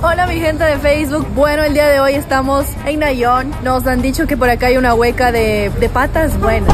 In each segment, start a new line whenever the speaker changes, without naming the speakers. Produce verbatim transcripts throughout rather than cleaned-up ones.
Hola mi gente de Facebook. Bueno, el día de hoy estamos en Nayón. Nos han dicho que por acá hay una hueca de, de patas buenas.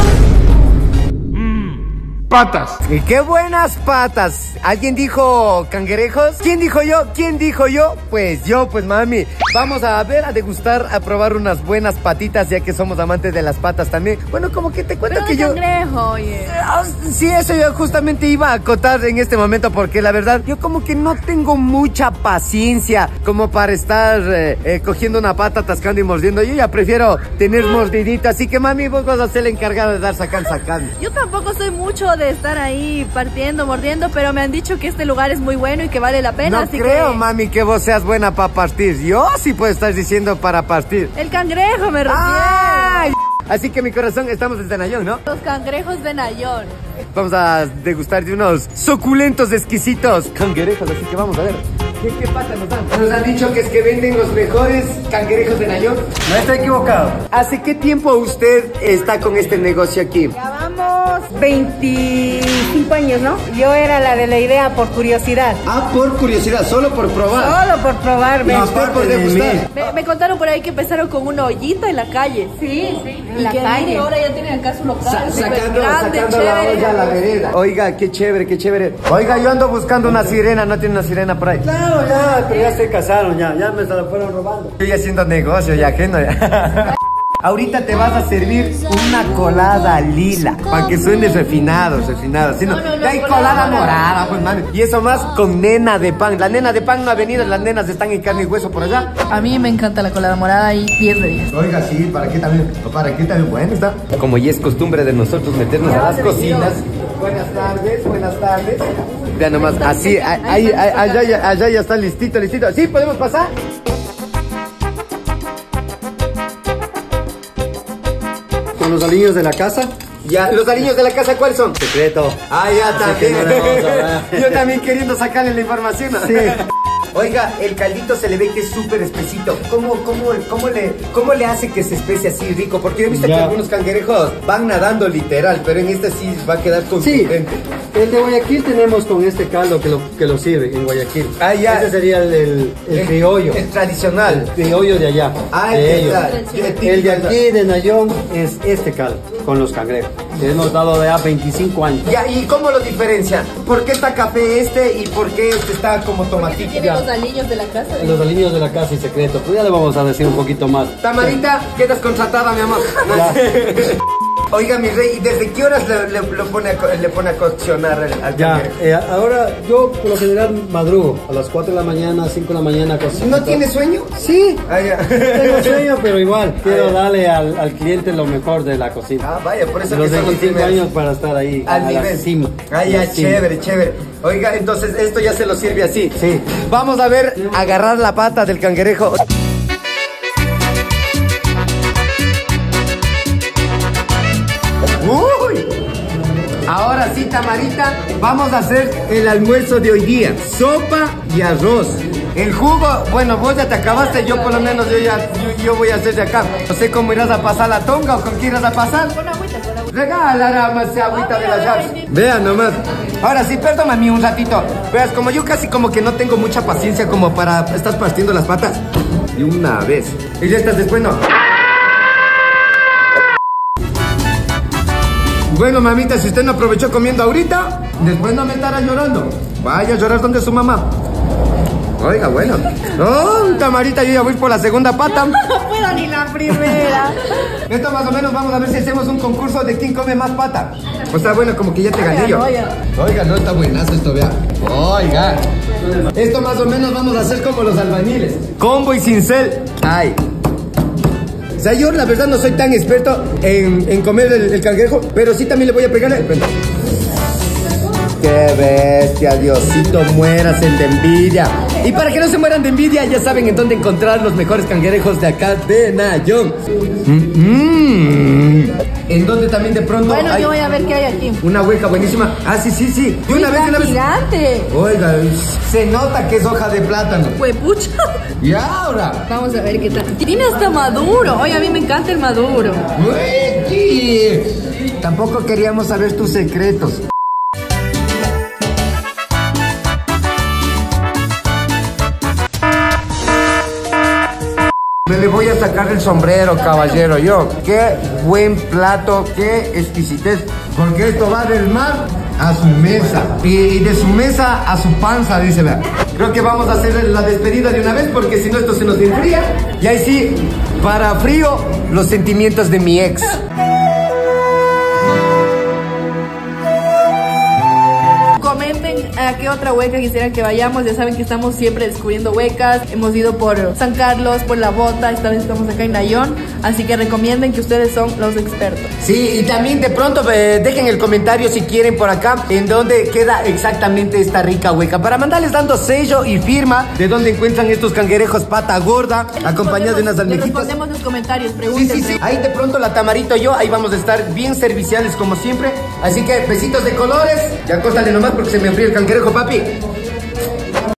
Patas.
¿Y qué buenas patas? ¿Alguien dijo cangrejos? ¿Quién dijo yo? ¿Quién dijo yo? Pues yo, pues mami. Vamos a ver, a degustar, a probar unas buenas patitas, ya que somos amantes de las patas también. Bueno, como que te cuento
Pero
que
de
yo...
cangrejo, oye.
Ah, sí, eso yo justamente iba a acotar en este momento, porque la verdad, yo como que no tengo mucha paciencia como para estar eh, eh, cogiendo una pata, atascando y mordiendo. Yo ya prefiero tener mordidita, así que mami, vos vas a ser la encargada de dar sacando, sacando.
Yo tampoco soy mucho de estar ahí partiendo, mordiendo, pero me han dicho que este lugar es muy bueno y que vale la pena.
No
así
creo,
que...
mami, que vos seas buena para partir. Yo sí puedo estar diciendo para partir.
El cangrejo me refiero.
¡Ay! Así que mi corazón, estamos desde Nayón, ¿no?
Los cangrejos de Nayón.
Vamos a degustar de unos suculentos, exquisitos cangrejos, así que vamos a ver. ¿Qué, qué pata nos dan? Nos han dicho que es que venden los mejores cangrejos de Nayón. No estoy equivocado. ¿Hace qué tiempo usted está con este negocio aquí?
Ya vamos veinticinco años, ¿no? Yo era la de la idea por curiosidad.
Ah, por curiosidad, solo por probar.
Solo por probar, ¿ves?
No, usted por degustar.
Me, me contaron por ahí que empezaron con una ollita en la calle.
Sí, sí,
Y
en la
que
calle.
miren, ahora ya tienen acá su local.
Sa
súper
sacando,
grande,
sacando la
chévere.
olla a la vereda. Oiga, qué chévere, qué chévere. Oiga, yo ando buscando una sirena, ¿no tiene una sirena por ahí?
Claro, ya, pero ya se casaron, ya, ya me se la fueron robando.
Estoy haciendo negocio ya, ajeno ya. Ahorita te vas a servir una colada lila, para que suene refinado, refinado. Si no,
No, no, no,
ya hay
colada
colada
morada.
morada, pues mami. Y eso más con nena de pan. La nena de pan no ha venido, las nenas están en carne y hueso por allá.
A mí me encanta la colada morada y diez de diez.
Oiga, sí, ¿para qué también? ¿Para qué también? Bueno, está. Como ya es costumbre de nosotros meternos a las cocinas. Buenas tardes, buenas tardes. Vean nomás, así, ahí, ahí, allá, ya- allá ya está listito, listito. ¿Sí? ¿Podemos pasar?
Con los aliños de la casa.
Ya, ¿los aliños de la casa cuáles son?
Secreto.
Ah, ya
que no le vamos a
también.
hablar.
Yo también queriendo sacarle la información, ¿no?
Sí.
Oiga, el caldito se le ve que es súper espesito. ¿Cómo, cómo, cómo, le, ¿Cómo le hace que se especie así rico? Porque yo he visto
Ya.
que algunos cangrejos van nadando literal, pero en este sí va a quedar
Sí,
consistente.
el de Guayaquil tenemos con este caldo que lo, que lo sirve en Guayaquil.
Ah, ya.
Ese sería el, el, el criollo.
El tradicional.
El criollo de allá.
Ah,
de
el
ellos.
que
El de aquí de Nayón es este caldo con los cangrejos. Que hemos dado de a veinticinco años.
Ya, ¿y cómo lo diferencian? ¿Por qué está café este y por qué este está como tomatito?
Tiene
Ya.
los aliños de la casa.
Los aliños de la casa y secreto. Pues ya le vamos a decir un poquito más.
Tamarita, quedas contratada, mi amor.
Ya.
Oiga, mi rey, ¿y desde qué horas le, le- lo pone a, co- le pone a coccionar al, al
Ya,
cangrejo?
eh, ahora yo por lo general madrugo a las cuatro de la mañana, cinco de la mañana. cocino.
¿No tiene sueño?
Sí,
Ah, ya.
tengo sueño, pero igual quiero
ya.
darle al, al cliente lo mejor de la cocina.
Ah, vaya, por eso
Los
que somos
veinticinco
primeros.
años para estar ahí
Al
a la
nivel.
cima.
Ah, ya,
A la cima.
chévere, chévere. Oiga, entonces esto ya se lo sirve así.
Sí.
Vamos a ver, agarrar la pata del cangrejo. ¡Uy! Ahora sí, Tamarita, vamos a hacer el almuerzo de hoy día. Sopa y arroz. El jugo, bueno, vos ya te acabaste, yo por lo menos yo ya yo, yo voy a hacer de acá. No sé cómo irás a pasar la tonga o con quién irás a pasar.
Con agüita, con agüita.
Regala más esa agüita de las llaves. Vean nomás. Ahora sí, perdóname a mí un ratito. Veas, como yo casi como que no tengo mucha paciencia como para estar partiendo las patas. De una vez. Y ya estás después, no. Bueno, mamita, si usted no aprovechó comiendo ahorita, después no me estará llorando. Vaya a llorar donde su mamá. Oiga, bueno. Oh, Tamarita, yo ya voy por la segunda pata.
No puedo ni la primera.
Esto más o menos vamos a ver si hacemos un concurso de quién come más pata. O sea, bueno, como que ya te gané yo.
Oiga,
Oiga, no está buenazo esto, vea. Oiga. Esto más o menos vamos a hacer como los albañiles. Combo y cincel. Ay. O sea, yo la verdad no soy tan experto en, en comer el, el cangrejo, pero sí también le voy a pegar. ¡Qué bestia! Diosito, mueras el de envidia. Y para que no se mueran de envidia, ya saben en dónde encontrar los mejores cangrejos de acá de Nayón. Mm-hmm. En donde también de pronto
bueno,
hay
yo voy a ver qué hay aquí.
una hueca buenísima. Ah, sí, sí, sí. De una vez, de una vez.
Gigante.
Oiga, se nota que es hoja de plátano.
Pues pucha.
Y ahora.
Vamos a ver qué tal. Tiene hasta maduro. Oye, a mí me encanta el maduro.
Uy, tampoco queríamos saber tus secretos. Le voy a sacar el sombrero, caballero, yo. Qué buen plato, qué exquisitez. Porque esto va del mar a su mesa. Y de su mesa a su panza, dice, vea. Creo que vamos a hacer la despedida de una vez, porque si no esto se nos enfría. Y ahí sí, para frío, los sentimientos de mi ex.
Comenten a qué otra hueca quisieran que vayamos. Ya saben que estamos siempre descubriendo huecas. Hemos ido por San Carlos, por La Bota. Esta vez estamos acá en Nayón. Así que recomienden que ustedes son los expertos.
Sí, y también de pronto eh, dejen el comentario si quieren por acá en dónde queda exactamente esta rica hueca, para mandarles dando sello y firma de dónde encuentran estos cangrejos pata gorda, acompañados de unas almejitas.
Les respondemos los comentarios,
Sí,
pregúntense.
sí, sí. Ahí de pronto la Tamarito y yo, ahí vamos a estar bien serviciales como siempre. Así que besitos de colores. Ya cóstale nomás porque se me enfría el cangrejo, papi.